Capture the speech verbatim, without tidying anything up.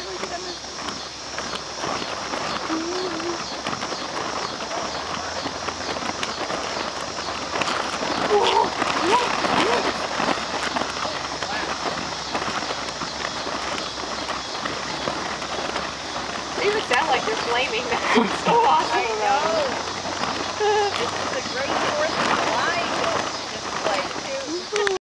really good on this. They even sound like they're flaming. That's so awesome. I know. This is a great